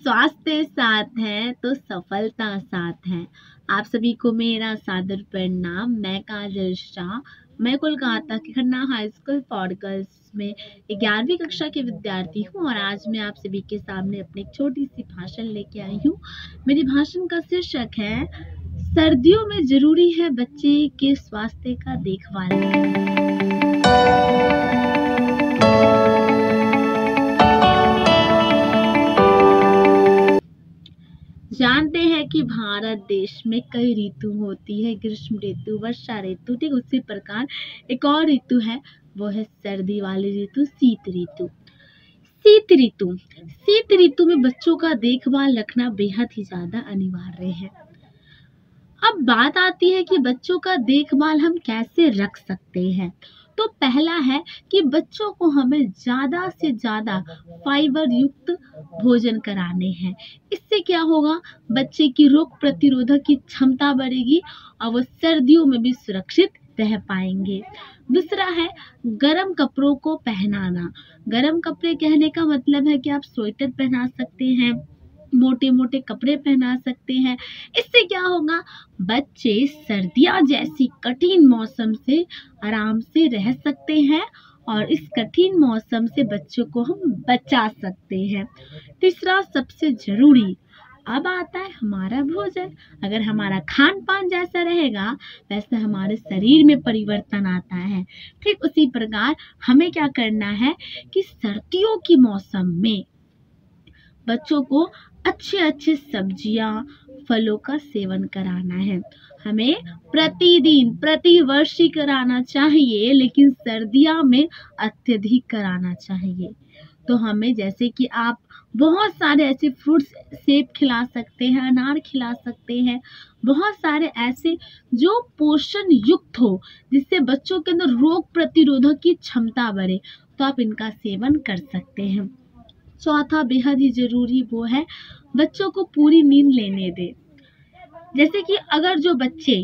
स्वास्थ्य साथ है तो सफलता साथ है। आप सभी को मेरा सादर प्रणाम। मैं काजल शाह। मैं कोलकाता के Khanna high school for girls में 11वीं कक्षा के विद्यार्थी हूँ और आज मैं आप सभी के सामने अपनी एक छोटी सी भाषण लेके आई हूँ। मेरी भाषण का शीर्षक है सर्दियों में जरूरी है बच्चे के स्वास्थ्य का देखभाल। जानते हैं कि भारत देश में कई ऋतु होती है, ग्रीष्म ऋतु, वर्षा ऋतु। ठीक उसी प्रकार एक और ऋतु है, वो है सर्दी वाली ऋतु, शीत ऋतु। शीत ऋतु में बच्चों का देखभाल रखना बेहद ही ज्यादा अनिवार्य है। अब बात आती है कि बच्चों का देखभाल हम कैसे रख सकते हैं। तो पहला है कि बच्चों को हमें ज्यादा से ज्यादा फाइबर युक्त भोजन कराने हैं। इससे क्या होगा, बच्चे की रोग प्रतिरोधक की क्षमता बढ़ेगी और वो सर्दियों में भी सुरक्षित रह पाएंगे। दूसरा है गर्म कपड़ों को पहनाना। गर्म कपड़े कहने का मतलब है कि आप स्वेटर पहना सकते हैं, मोटे मोटे कपड़े पहना सकते हैं। इससे क्या होगा, बच्चे सर्दियां जैसी कठिन मौसम से आराम से रह सकते हैं और इस कठिन मौसम से बच्चों को हम बचा सकते हैं। तीसरा सबसे जरूरी अब आता है हमारा भोजन। अगर हमारा खान पान जैसा रहेगा वैसे हमारे शरीर में परिवर्तन आता है। ठीक उसी प्रकार हमें क्या करना है कि सर्दियों की मौसम में बच्चों को अच्छे अच्छे सब्जियां, फलों का सेवन कराना है। हमें प्रतिदिन प्रतिवर्ष ही कराना चाहिए, लेकिन सर्दियों में अत्यधिक कराना चाहिए। तो हमें जैसे कि आप बहुत सारे ऐसे फ्रूट्स, सेब खिला सकते हैं, अनार खिला सकते हैं, बहुत सारे ऐसे जो पोषण युक्त हो जिससे बच्चों के अंदर रोग प्रतिरोधक की क्षमता बढ़े, तो आप इनका सेवन कर सकते हैं। चौथा बेहद ही जरूरी वो है बच्चों को पूरी नींद लेने दे। जैसे कि अगर जो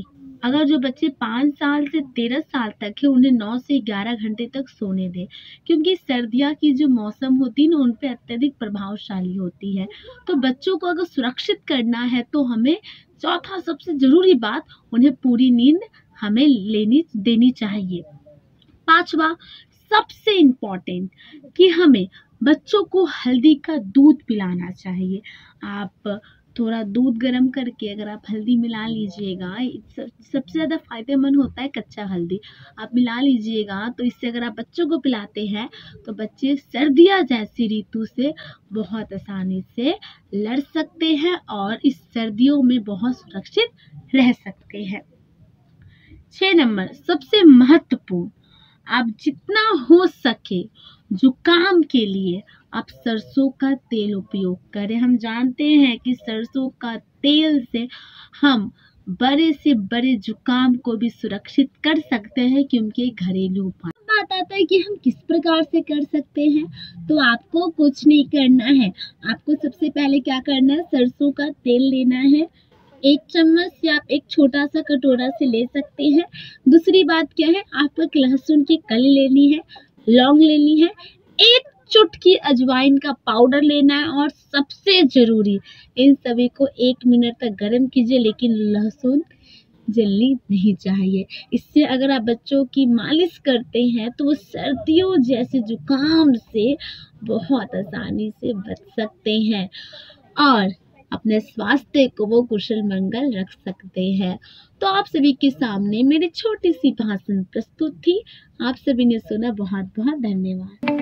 बच्चे 5 साल से 13 साल तक है उन्हें 9 से 11 घंटे तक सोने दे, क्योंकि सर्दियाँ की जो मौसम होती है ना उन पे अत्यधिक प्रभावशाली होती है। तो बच्चों को अगर सुरक्षित करना है तो हमें चौथा सबसे जरूरी बात, उन्हें पूरी नींद हमें देनी चाहिए। पांचवा सबसे इम्पोर्टेंट कि हमें बच्चों को हल्दी का दूध पिलाना चाहिए। आप थोड़ा दूध गर्म करके अगर आप हल्दी मिला लीजिएगा, सबसे ज़्यादा फायदेमंद होता है कच्चा हल्दी, आप मिला लीजिएगा। तो इससे अगर आप बच्चों को पिलाते हैं तो बच्चे सर्दियाँ जैसी ऋतु से बहुत आसानी से लड़ सकते हैं और इस सर्दियों में बहुत सुरक्षित रह सकते हैं। 6 नंबर सबसे महत्वपूर्ण, आप जितना हो सके जुकाम के लिए आप सरसों का तेल उपयोग करें। हम जानते हैं कि सरसों का तेल से हम बड़े से बड़े जुकाम को भी सुरक्षित कर सकते हैं, क्योंकि घरेलू उपाय। बात आता है कि हम किस प्रकार से कर सकते हैं। तो आपको कुछ नहीं करना है, आपको सबसे पहले क्या करना है, सरसों का तेल लेना है। 1 चम्मच या आप एक छोटा सा कटोरा से ले सकते हैं। दूसरी बात क्या है, आपको एक लहसुन की कली लेनी है, लौंग लेनी है, 1 चुटकी अजवाइन का पाउडर लेना है और सबसे जरूरी इन सभी को 1 मिनट तक गर्म कीजिए, लेकिन लहसुन जलनी नहीं चाहिए। इससे अगर आप बच्चों की मालिश करते हैं तो वो सर्दियों जैसे जुकाम से बहुत आसानी से बच सकते हैं और अपने स्वास्थ्य को वो कुशल मंगल रख सकते हैं। तो आप सभी के सामने मेरी छोटी सी भाषण प्रस्तुत थी। आप सभी ने सुना, बहुत बहुत धन्यवाद।